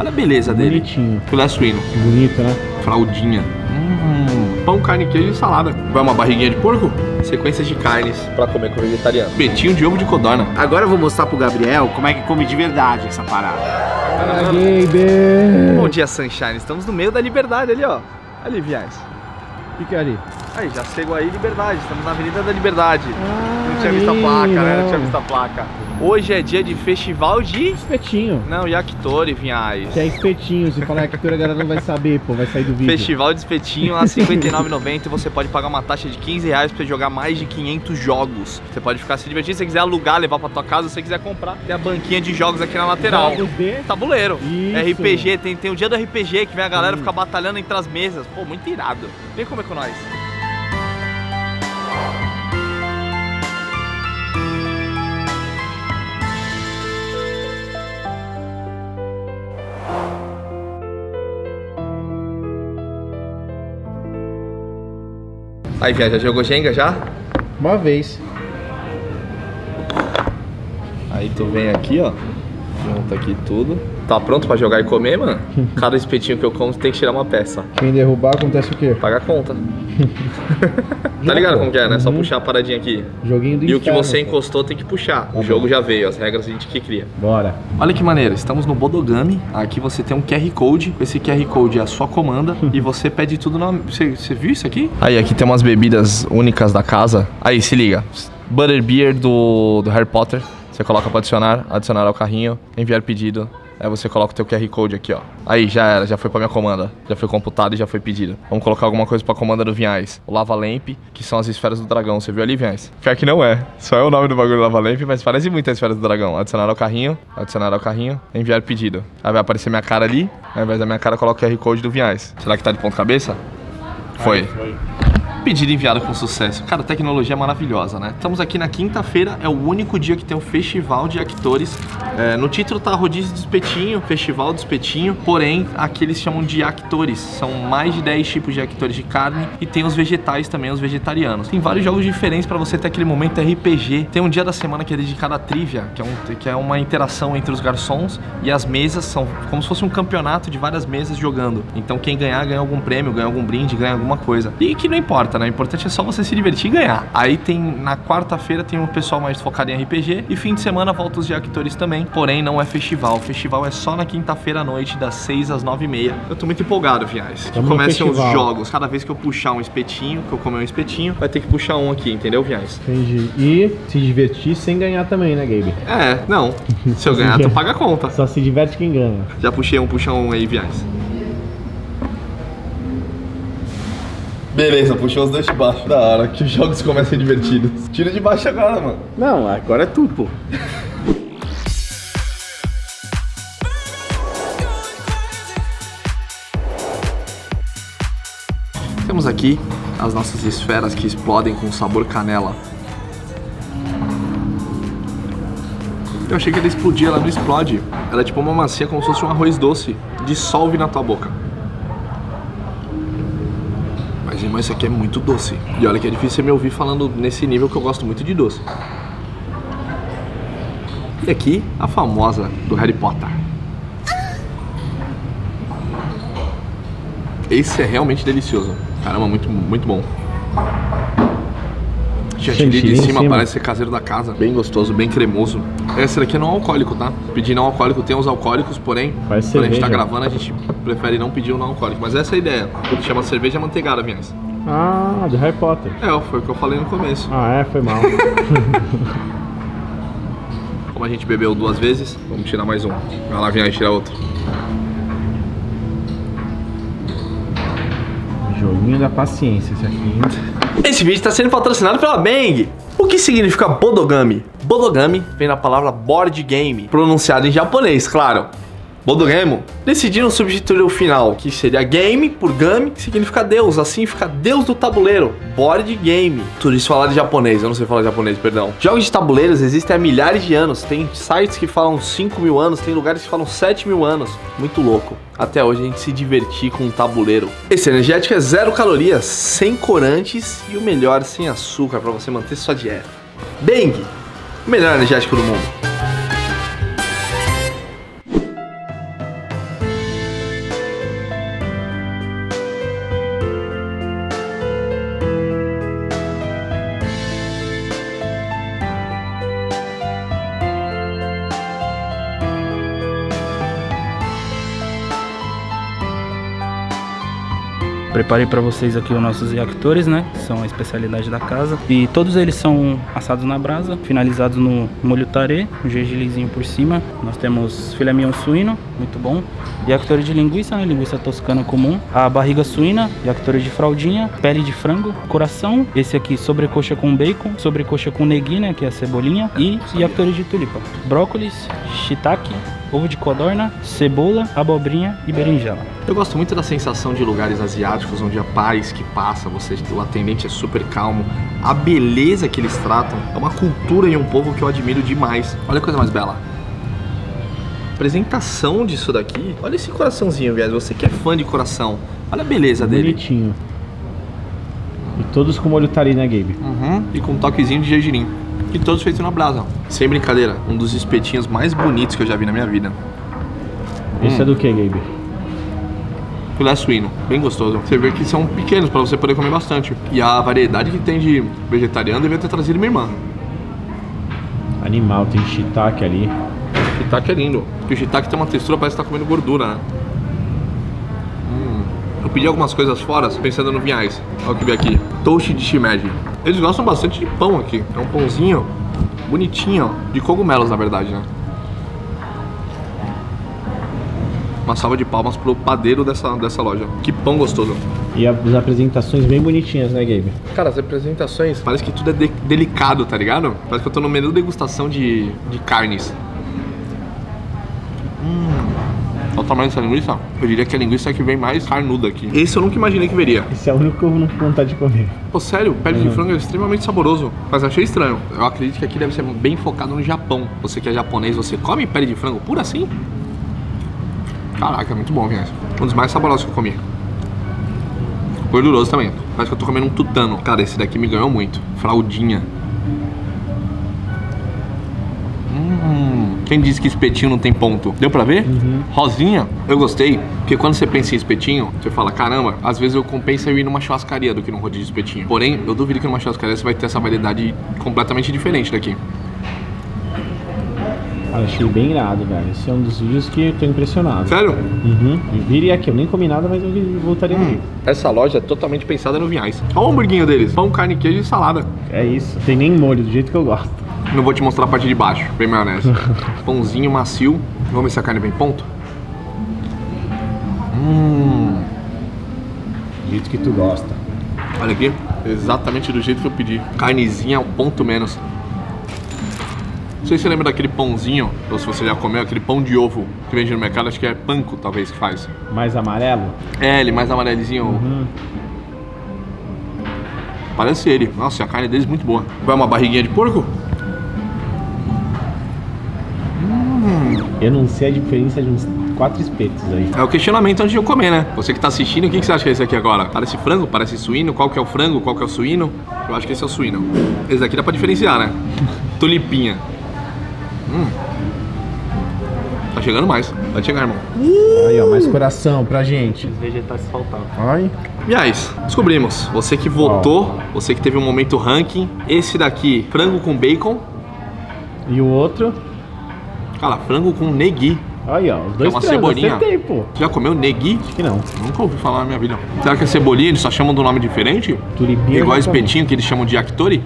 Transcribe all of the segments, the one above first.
Olha a beleza dele. Bonitinho. Filé suíno. Bonito, né? Fraldinha. Pão, carne, queijo e salada. Vai uma barriguinha de porco? Sequências de carnes pra comer com vegetariano. Petinho de ovo de codorna. Agora eu vou mostrar pro Gabriel como é que come de verdade essa parada. Gabe! Bom dia, Sunshine. Estamos no meio da Liberdade ali, ó. Ali, viés. O que é ali? Aí, já chegou aí, Liberdade. Estamos na Avenida da Liberdade. Ah, Não tinha visto a ali, placa, né? Não ó. tinha visto a placa. Hoje é dia de festival de... Espetinho. Não, yakitori, vinhais. Que é espetinho. Se falar yakitori, a galera não vai saber, pô. Vai sair do vídeo. Festival de espetinho a R$ 59,90 e você pode pagar uma taxa de R$ 15 pra jogar mais de 500 jogos. Você pode ficar se divertindo, se você quiser alugar, levar pra tua casa, se você quiser comprar. Tem a banquinha de jogos aqui na lateral. Jogos de... Tabuleiro. Isso. RPG, tem o dia do RPG que vem a galera ficar batalhando entre as mesas. Pô, muito irado. Vem comer com nós. Aí, Via, já jogou Jenga já? Uma vez. Aí tu vem aqui, ó. Junta aqui tudo. Tá pronto pra jogar e comer, mano? Cada espetinho que eu como tem que tirar uma peça. Quem derrubar, acontece o quê? Paga a conta. Tá ligado como que é, né? Só puxar a paradinha aqui. Joguinho do E o que inferno, você pô. encostou tem que puxar. O jogo já veio, as regras a gente que cria. Bora. Olha que maneiro, estamos no Bodogami. Aqui você tem um QR Code. Esse QR Code é a sua comanda e você pede tudo na... Você viu isso aqui? Aí, aqui tem umas bebidas únicas da casa. Aí, se liga. Butterbeer do Harry Potter. Você coloca pra adicionar ao carrinho, enviar pedido. Aí você coloca o teu QR Code aqui, ó. Aí já era, já foi pra minha comanda. Já foi computado e já foi pedido. Vamos colocar alguma coisa pra comanda do Vinhais. O Lava Lamp, que são as esferas do dragão. Você viu ali, Vinhais? Pior que não é. Só é o nome do bagulho Lava Lamp, mas parece muito a esfera do dragão. Adicionar ao carrinho, enviar pedido. Aí vai aparecer minha cara ali. Ao invés da minha cara, coloca o QR Code do Vinhais. Será que tá de ponta cabeça? Foi. Pedido enviado com sucesso. Cara, a tecnologia é maravilhosa, né? Estamos aqui na quinta-feira, é o único dia que tem um festival de yakitores. No título tá rodízio de espetinho, festival de espetinho, porém, aqui eles chamam de yakitores. São mais de 10 tipos de yakitores de carne e tem os vegetais também, os vegetarianos. Tem vários jogos diferentes pra você ter aquele momento RPG. Tem um dia da semana que é dedicado à trivia, que é uma interação entre os garçons e as mesas, são como se fosse um campeonato de várias mesas jogando. Então quem ganhar, ganha algum prêmio, ganha algum brinde, ganha alguma coisa. E que não importa, né? O importante é só você se divertir e ganhar. Aí tem, na quarta-feira tem um pessoal mais focado em RPG e fim de semana volta os yakitores também, porém não é festival. O festival é só na quinta-feira à noite, das 6 às 9h30. Eu tô muito empolgado, Viais. Que comecem os jogos. Cada vez que eu puxar um espetinho, que eu comer um espetinho, vai ter que puxar um aqui, entendeu, Viais? Entendi. E se divertir sem ganhar também, né, Gabe? Não. Se eu ganhar, tu paga a conta. Só se diverte quem ganha. Já puxei um, puxa um aí, Viais. Beleza, puxou os dois de baixo. Da hora, que os jogos começam divertidos. Tira de baixo agora, mano. Não, agora é tudo, pô. Temos aqui as nossas esferas que explodem com sabor canela. Eu achei que ela explodia, ela não explode. Ela é tipo uma macia, como se fosse um arroz doce. Dissolve na tua boca. Mas, irmão, isso aqui é muito doce. E olha que é difícil você me ouvir falando nesse nível que eu gosto muito de doce. E aqui, a famosa do Harry Potter. Esse é realmente delicioso. Caramba, muito, muito bom. Chantilly de cima parece ser caseiro da casa. Bem gostoso, bem cremoso. Esse daqui é não alcoólico, tá? Pedir não alcoólico, tem os alcoólicos, porém, quando a gente tá gravando, a gente prefere não pedir o não alcoólico. Mas essa é a ideia. Chama cerveja amanteigada, Vinhas. Ah, do Harry Potter. Foi o que eu falei no começo. Foi mal. Como a gente bebeu 2 vezes, vamos tirar mais um. Vai lá, Vinhas, tirar outro. Joguinho da paciência esse aqui. Esse vídeo está sendo patrocinado pela Bang. O que significa Bodogami? Bodogami vem da palavra board game, pronunciado em japonês, claro. Bodogemo. Decidiram substituir o final, que seria game por gami, que significa Deus. Assim fica Deus do tabuleiro. Board game. Tudo isso falar de japonês, eu não sei falar japonês, perdão. Jogos de tabuleiros existem há milhares de anos. Tem sites que falam 5.000 anos, tem lugares que falam 7.000 anos. Muito louco. Até hoje a gente se divertir com um tabuleiro. Esse energético é 0 calorias, sem corantes e o melhor, sem açúcar, para você manter sua dieta. Bang! O melhor energético do mundo. Preparei para vocês aqui os nossos yakitoris, né? Que são a especialidade da casa. E todos eles são assados na brasa, finalizados no molho tarê, um gergelimzinho por cima. Nós temos filé mignon suíno, muito bom. Yakitori de linguiça, né? Linguiça toscana comum. A barriga suína, yakitori de fraldinha, pele de frango, coração. Esse aqui sobrecoxa com bacon, sobrecoxa com negui, né? Que é a cebolinha. E yakitori de tulipa. Brócolis, shiitake, ovo de codorna, cebola, abobrinha e berinjela. Eu gosto muito da sensação de lugares asiáticos onde a paz que passa, o atendente é super calmo. A beleza que eles tratam é uma cultura e um povo que eu admiro demais. Olha a coisa mais bela. A apresentação disso daqui. Olha esse coraçãozinho, viado. Você que é fã de coração. Olha a beleza dele. Bonitinho. E todos com molho tari, né, Gabe? E com um toquezinho de gergelim. E todos feitos na brasa. Sem brincadeira, um dos espetinhos mais bonitos que eu já vi na minha vida. Esse é do que, Gabe? Filé suíno, bem gostoso. Você vê que são pequenos para você poder comer bastante. E a variedade que tem de vegetariano devia ter trazido minha irmã. Animal, tem shiitake ali. Shiitake é lindo. Porque o shiitake tem uma textura, parece que tá comendo gordura, né? Eu pedi algumas coisas fora, pensando no vinhais. Olha o que vi aqui. Toast de shimeji. Eles gostam bastante de pão aqui. É um pãozinho bonitinho, ó. De cogumelos, na verdade, né? Uma salva de palmas pro padeiro dessa loja. Que pão gostoso. E as apresentações bem bonitinhas, né, Gabe? Cara, as apresentações, parece que tudo é delicado, tá ligado? Parece que eu tô no menu degustação de carnes. Olha o tamanho dessa linguiça. Eu diria que a linguiça é que vem mais carnuda aqui. Esse eu nunca imaginei que veria. Esse é o único que eu não tenho vontade de comer. Pô, sério, pele de frango é extremamente saboroso. Mas achei estranho. Eu acredito que aqui deve ser bem focado no Japão. Você que é japonês, você come pele de frango pura assim? Caraca, é muito bom, Vinhas. Um dos mais saborosos que eu comi. Gorduroso também. Parece que eu tô comendo um tutano. Cara, esse daqui me ganhou muito. Fraldinha. Quem disse que espetinho não tem ponto? Deu pra ver? Rosinha, eu gostei. Porque quando você pensa em espetinho, você fala, caramba, às vezes eu compensa eu ir numa churrascaria do que num rodízio de espetinho. Porém, eu duvido que numa churrascaria você vai ter essa variedade completamente diferente daqui. Cara, achei bem irado, velho. Esse é um dos vídeos que eu tô impressionado. Sério? Eu viria aqui, eu nem comi nada, mas eu voltaria a vir. Essa loja é totalmente pensada no vinhais. Olha o hamburguinho deles. Pão, carne, queijo e salada. É isso. Tem nem molho, do jeito que eu gosto. Não vou te mostrar a parte de baixo, bem maionese. Pãozinho macio. Vamos ver se a carne vem ponto. Do jeito que tu gosta. Olha aqui, exatamente do jeito que eu pedi. Carnezinha, um ponto menos. Não sei se você lembra daquele pãozinho, ou se você já comeu, aquele pão de ovo que vende no mercado, acho que é panko, talvez, que faz. Mais amarelo? É, ele mais amarelinho. Parece ele. Nossa, a carne deles é muito boa. Vai uma barriguinha de porco? Eu não sei a diferença de uns 4 espetos aí. É o questionamento antes de eu comer, né? Você que tá assistindo, o que você acha que é esse aqui agora? Parece frango? Parece suíno? Qual que é o frango? Qual que é o suíno? Eu acho que esse é o suíno. Esse daqui dá pra diferenciar, né? Tulipinha. Tá chegando mais. Vai chegar, irmão. Aí, ó, mais coração pra gente. Os vegetais faltavam. Ai. Aliás, descobrimos. Você que votou, você que teve um momento ranking. Esse daqui, frango com bacon. E o outro? Cara, frango com negui. Aí, ó, os dois uma frangos, cebolinha. acertei, pô. Já comeu negui? Acho que não. Nunca ouvi falar na minha vida. Será que é cebolinha? Eles só chamam de um nome diferente? Tulipinha. Igual eu já comi. espetinho que eles chamam de yakitori?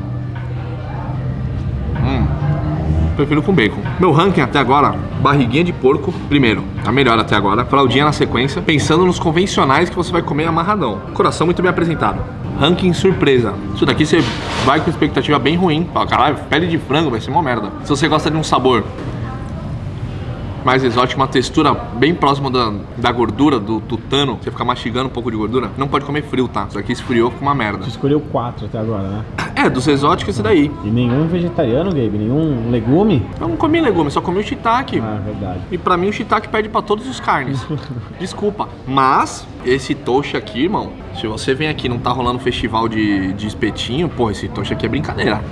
Prefiro com bacon. Meu ranking até agora, barriguinha de porco, primeiro, a melhor até agora. Fraldinha na sequência, pensando nos convencionais que você vai comer amarradão. Coração muito bem apresentado. Ranking surpresa. Isso daqui você vai com expectativa bem ruim. Fala, caralho, pele de frango vai ser uma merda. Se você gosta de um sabor mais exótico, uma textura bem próxima da gordura, do tutano, você fica mastigando um pouco de gordura, não pode comer frio, tá? Isso aqui esfriou, fica uma merda. Você escolheu 4 até agora, né? É, dos exóticos esse daí. E nenhum vegetariano, Gabe? Nenhum legume? Eu não comi legume, só comi o shiitake. Ah, verdade. E pra mim o shiitake pede pra todos os carnes. Desculpa. Mas, esse toshi aqui, irmão, se você vem aqui e não tá rolando festival de espetinho, porra, esse toshi aqui é brincadeira.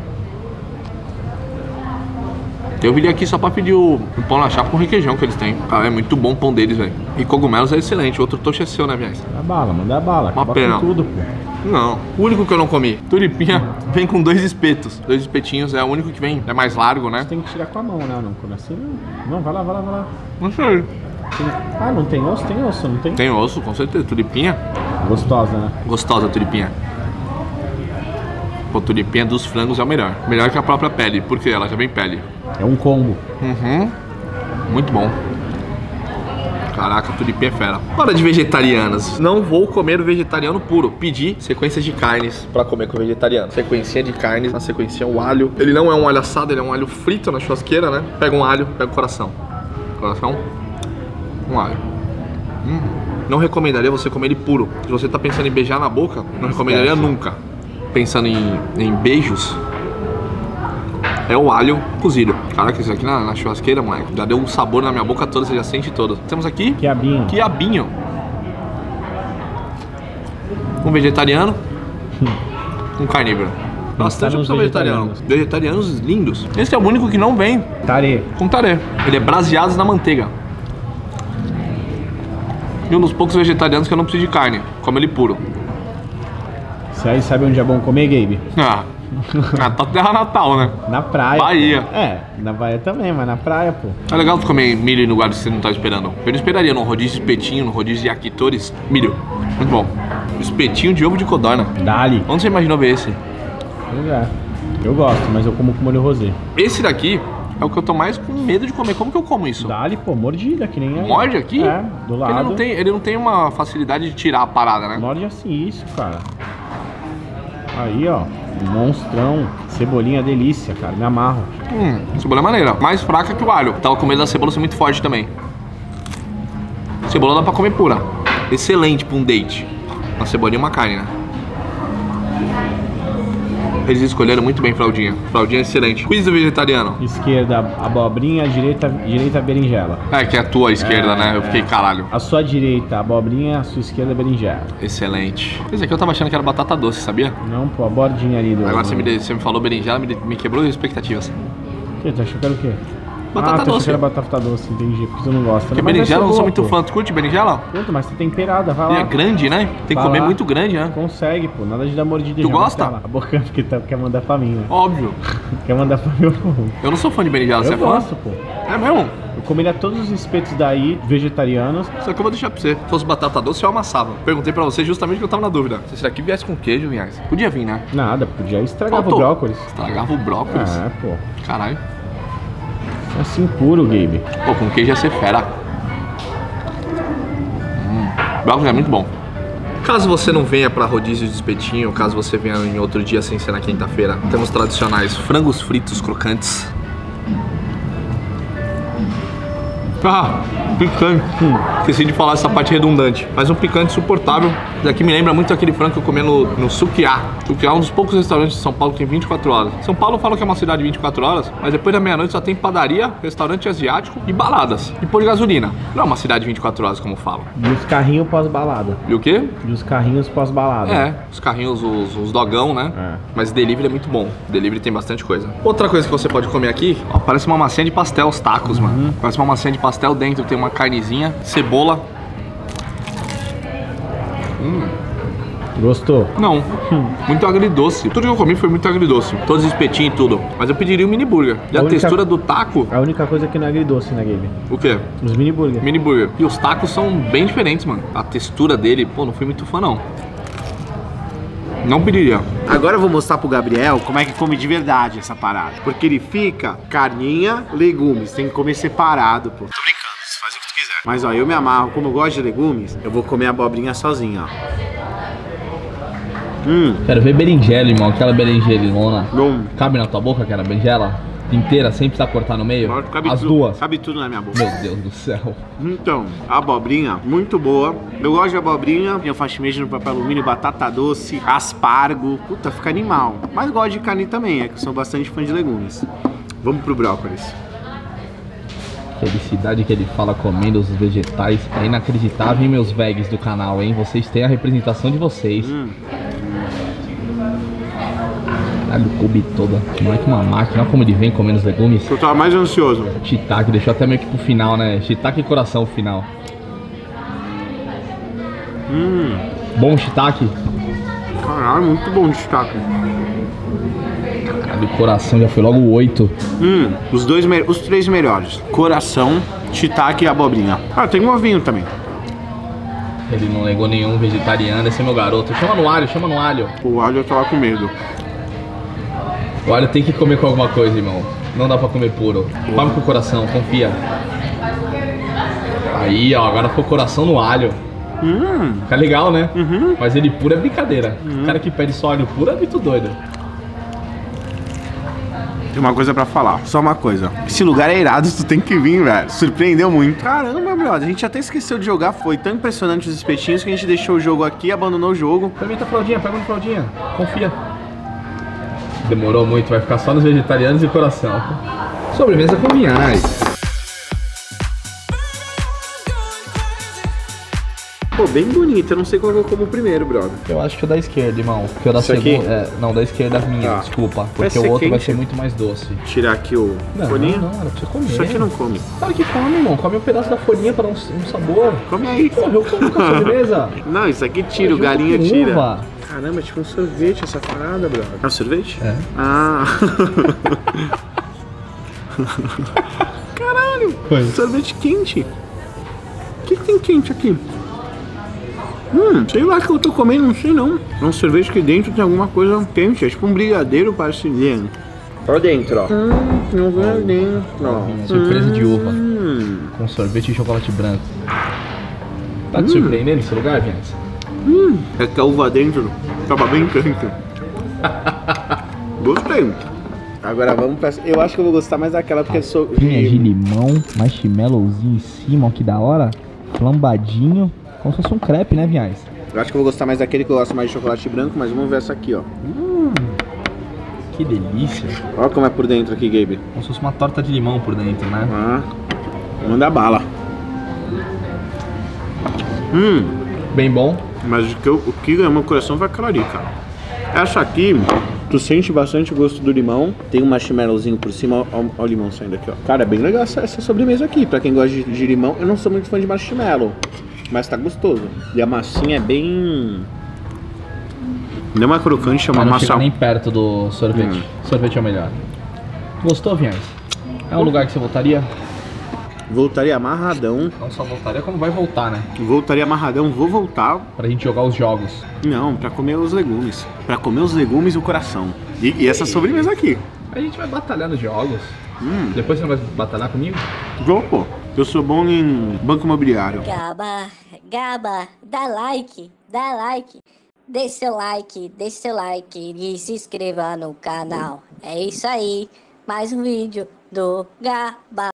Eu viria aqui só pra pedir o pão na chapa com requeijão que eles têm. Cara, é muito bom o pão deles, velho. E cogumelos é excelente. O outro toshi é seu, né, viés? Manda bala, manda bala. Uma Acaba pena. com tudo, pô. Não. O único que eu não comi. Tulipinha vem com 2 espetos. 2 espetinhos é o único que vem. É mais largo, né? Tem que tirar com a mão, né? Não, quando assim não. Não, vai lá, vai lá, vai lá. Não sei. Ah, não tem osso? Tem osso, não tem? Tem osso, com certeza. Tulipinha. Gostosa, né? Gostosa a tulipinha. Pô, tulipinha dos frangos é o melhor. Melhor que a própria pele, porque ela já vem pele. É um combo. Uhum. Muito bom. Caraca, tulipinha é fera. Hora de vegetarianas. Não vou comer o vegetariano puro. Pedi sequências de carnes pra comer com o vegetariano. Sequencinha de carnes, na sequência o alho. Ele não é um alho assado, ele é um alho frito na churrasqueira, né? Pega um alho, pega o coração. Coração. Um alho. Não recomendaria você comer ele puro. Se você tá pensando em beijar na boca, não recomendaria nunca. Pensando em beijos, é o alho cozido. Caraca, isso aqui na churrasqueira, moleque, já deu um sabor na minha boca toda, você já sente todo. Temos aqui quiabinho. Quiabinho. Um vegetariano. Um carnívoro. Bastante opção vegetariano. Vegetarianos lindos. Esse é o único que não vem Tarê. com tarê. Ele é braseado na manteiga. E um dos poucos vegetarianos que eu não preciso de carne. Como ele puro. Você aí sabe onde é bom comer, Gabe? Tá terra natal, né? Na praia. Bahia. Pô. É, na Bahia também, mas na praia, pô. É legal tu comer milho em lugares que você não tá esperando. Eu não esperaria num rodízio de espetinho, num rodízio de yakitores. Milho. Muito bom. Espetinho de ovo de codorna. Dali. Onde você imaginou ver esse? Pois é. Eu gosto, mas eu como com molho rosé. Esse daqui é o que eu tô mais com medo de comer. Como que eu como isso? Dali, pô, mordida, que nem aí. Morde aqui? É, do lado. Ele não tem uma facilidade de tirar a parada, né? Morde assim, isso, cara. Aí, ó, monstrão. Cebolinha delícia, cara, me amarro. Cebola é maneira. Mais fraca que o alho. Tava com medo da cebola ser muito forte também. Cebola dá pra comer pura. Excelente pra um date. Uma cebolinha e uma carne, né? Eles escolheram muito bem fraldinha. Fraldinha é excelente. Quiz do vegetariano. Esquerda, abobrinha, direita, berinjela. É, que é a tua esquerda, né? Eu fiquei caralho. A sua direita, abobrinha, a sua esquerda, berinjela. Excelente. Esse aqui eu tava achando que era batata doce, sabia? Não, pô, a bordinha ali do... Agora você me falou berinjela, me quebrou as expectativas. O que? Tu achou que era o quê? Batata tu achou doce. que era batata doce, entendi, porque tu não gosta. Porque Mas berinjela eu não sou boa, muito pô. fã. Tu curte berinjela? Curto, mas tá temperada, vai E lá. é grande, né? Tem que Vai comer lá. muito grande, né? Consegue, pô, nada de dar mordida. Tu já, gosta? vai lá. A boca porque quer mandar pra mim, né? Óbvio. Quer mandar pra mim, Eu não sou fã de berinjela, você eu é fã? gosto, pô. É mesmo? Eu comeria todos os espetos daí, vegetarianos. Só que eu vou deixar pra você. Se fosse batata doce, eu amassava. Perguntei pra você justamente porque eu tava na dúvida. Se isso aqui viesse com queijo, Vinhas, podia vir, né? Nada, podia estragar o Faltou. brócolis. Estragava o brócolis. É, pô. Caralho. Assim puro, Gabe. Pô, com queijo ia ser fera. Brócolis é muito bom. Caso você não venha pra rodízio de espetinho, caso você venha em outro dia sem ser na quinta-feira, temos tradicionais frangos fritos crocantes. Ah, picante. Esqueci de falar essa parte redundante. Mas um picante suportável. Daqui me lembra muito aquele frango que eu comia no Sukiá. Sukiá é um dos poucos restaurantes de São Paulo que tem 24 horas. São Paulo fala que é uma cidade de 24 horas, mas depois da meia-noite só tem padaria, restaurante asiático e baladas. E pôr de gasolina. Não é uma cidade de 24 horas como falam. E os carrinhos pós-balada. E o quê? E os carrinhos pós-balada. É, os carrinhos, os dogão, né? É. Mas delivery é muito bom. Delivery tem bastante coisa. Outra coisa que você pode comer aqui, ó, parece uma massinha de pastel, os tacos, mano. Parece uma massinha de pastel, dentro tem uma carnezinha, cebola. Gostou? Não, muito agridoce. Tudo que eu comi foi muito agridoce. Todos os espetinhos e tudo. Mas eu pediria um mini burger. E a A única- textura do taco, A única coisa que não é agridoce, né, Gabe? o quê? Os mini burger. Mini burger. E os tacos são bem diferentes, mano. A textura dele, pô, não fui muito fã, não. Não pediria. Agora eu vou mostrar pro Gabriel como é que come de verdade essa parada. Porque ele fica carninha, legumes. Tem que comer separado, pô. Tô brincando, você faz o que tu quiser. Mas ó, eu me amarro, como eu gosto de legumes, eu vou comer a abobrinha sozinho, ó. Quero ver berinjela, irmão. Aquela berinjelona. Bom. Cabe na tua boca aquela berinjela? Inteira, sem precisar cortar no meio? Cabe As tudo, duas. Cabe tudo na minha boca. Meu Deus do céu. Então, a abobrinha, muito boa. Eu gosto de abobrinha, eu faço mesmo no papel alumínio, batata doce, aspargo. Puta, fica animal. Mas gosto de carne também, é que eu sou bastante fã de legumes. Vamos pro brócolis. Felicidade que ele fala comendo os vegetais. É inacreditável, hein, meus vegs do canal, hein? Vocês têm a representação de vocês. Caralho, coube toda. Não é que uma máquina. Olha como ele vem comendo os legumes. Eu tava mais ansioso. Shiitake, deixou até meio que pro final, né? Shiitake e coração final. Bom shiitake. Caralho, muito bom de destaque. Caralho, coração já foi logo 8. Os três melhores. Coração, shiitake e abobrinha. Ah, tem um ovinho também. Ele não negou nenhum vegetariano, esse é meu garoto. Chama no alho, chama no alho. O alho eu tava com medo. O alho tem que comer com alguma coisa, irmão. Não dá pra comer puro. Come com o coração, confia. Aí, ó, agora ficou coração no alho. Fica legal, né? Mas ele puro é brincadeira. O cara que pede só alho puro é muito doido. Tem uma coisa pra falar, só uma coisa. Esse lugar é irado, tu tem que vir, velho. Surpreendeu muito. Caramba, brother, a gente até esqueceu de jogar. Foi tão impressionante os espetinhos que a gente deixou o jogo aqui, abandonou o jogo. Experimenta a fraldinha, pega uma fraldinha. Confia. Demorou muito, vai ficar só nos vegetarianos e coração. Sobremesa com vinhais. Pô, bem bonito. Eu não sei qual eu como primeiro, brother. Eu acho que o da esquerda, irmão. Porque o da Isso aqui? segunda. Não, da esquerda é minha, Tá. desculpa. Vai Porque ser o outro vai quente. ser muito mais doce. Tirar aqui o Não, folhinho. não, era pra você comer. Isso aqui não come. Claro que come, irmão. Come um pedaço da folhinha pra dar um sabor. Come aí. Porra, eu como com a sobremesa. Não, isso aqui tira, o Junto galinha com tira. uva. Caramba, é tipo um sorvete essa parada, brother. É um sorvete? É. Ah. Caralho. Foi. Sorvete quente. O que tem quente aqui? Sei lá que eu tô comendo, não sei não. É um sorvete que dentro tem alguma coisa quente. É tipo um brigadeiro, parece dentro. Olha dentro, ó. Tem um dentro, ó. Surpresa de uva. Com sorvete e chocolate branco. Tá te surpreendendo esse lugar, Vinícius? É que a uva dentro tava bem quente. Gostei. Agora vamos pra... Eu acho que eu vou gostar mais daquela porque sou... Pinha de limão, marshmallowzinho em cima, ó, que da hora. Flambadinho. Como se fosse um crepe, né, Vinhais? Eu acho que eu vou gostar mais daquele que eu gosto mais de chocolate branco, mas vamos ver essa aqui, ó. Que delícia. Olha como é por dentro aqui, Gabe. Como se fosse uma torta de limão por dentro, né? Ah, manda bala. Bem bom. Mas o que ganhou meu coração foi aquela ali, cara. Essa aqui, tu sente bastante o gosto do limão. Tem um marshmallowzinho por cima, ó o limão saindo aqui, ó. Cara, é bem legal essa sobremesa aqui. Pra quem gosta de limão, eu não sou muito fã de marshmallow, mas tá gostoso. E a massinha é bem... Não é uma crocante, é uma Mas não massa... chega nem perto do sorvete. Sorvete é o melhor. Gostou, Vinhais? É um lugar que você voltaria? Voltaria amarradão. Não só voltaria, como vai voltar, né? Voltaria amarradão, vou voltar. Pra gente jogar os jogos. Não, pra comer os legumes. Pra comer os legumes e o coração. E essa sobremesa aqui. A gente vai batalhar nos jogos. Depois você não vai batalhar comigo? Vou, pô. Eu sou bom em banco imobiliário. Gaba, dá like. Deixe seu like e se inscreva no canal. É isso aí, mais um vídeo do Gaba.